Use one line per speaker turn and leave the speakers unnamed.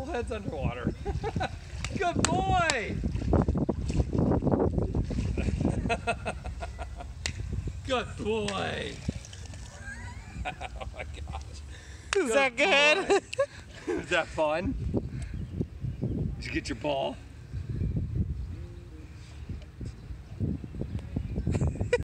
whole head's underwater. Good boy! Good boy! Oh my gosh.
Is that good?
Is that fun? Did you get your ball?